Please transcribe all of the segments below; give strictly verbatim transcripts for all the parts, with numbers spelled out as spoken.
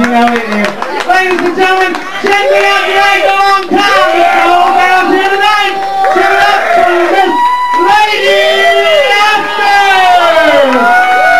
You know it is. Ladies and gentlemen, check me out tonight, the long time. It's the whole girls here tonight. Give it up for Miss Lady Esther.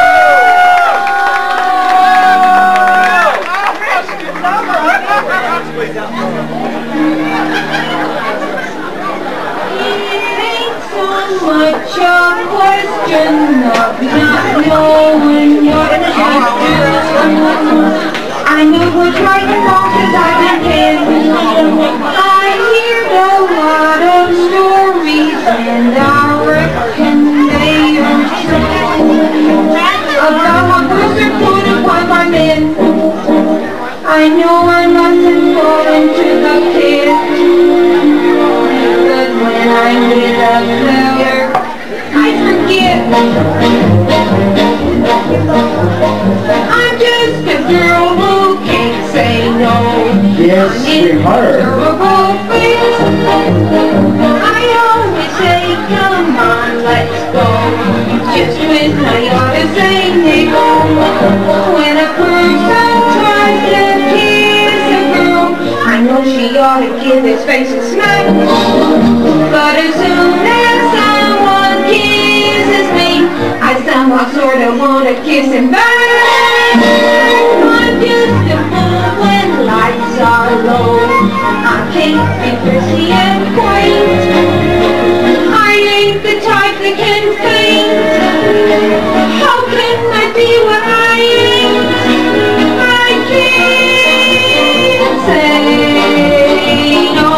Much a question of not knowing what to do. I know what's right and wrong cause I've been dead. I hear a lot of stories and I reckon they are true about what girls are put upon by men. I know I mustn't fall into the pit, but when I get up there I forget. I'm just a girl who can't say no. Yes, sweetheart. Terrible face. I always say, come on, let's go. Just when I ought to say no. When a person tries to kiss a girl, I know she ought to give his face a smack. But as soon as someone kisses me, I somehow sort of want to kiss him back. I'm just a fool when lights are low. I can't be prissy and quaint. I ain't the type that can faint. How can I be what I ain't? I can't say no.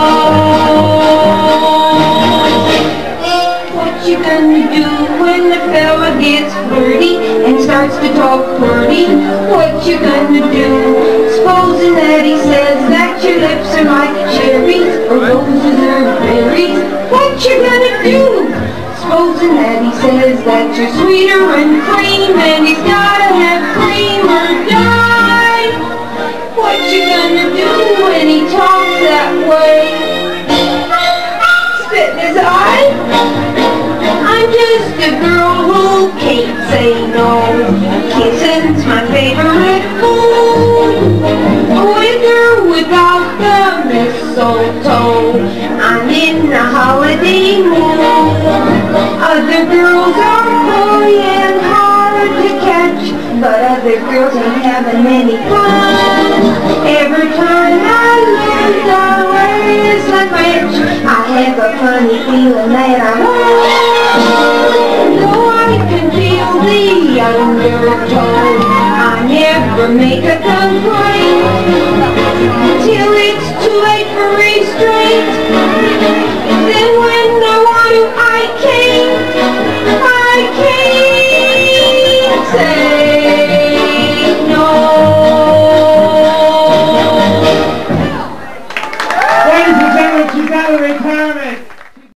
What you gonna do when the fella gets flirty and starts to talk pretty? What you gonna do? Supposing that he says that your lips are like cherries or roses or berries. What you gonna do? Supposing that he says that you're sweeter and cream and he's gotta have cream or die. What you gonna do when he talks that way? Spit in his eye? I'm just a girl who can't say no. Kissing's my favorite food. With or without the mistletoe, I'm in the holiday mood. Other girls are coy and hard to catch, but other girls ain't having any fun. Every time I learn the words like French, I have a funny feeling that I'm on. Though I can feel the undertow, I never make a complaint till it's too late for restraint. Then when I want to, I can't, I can't say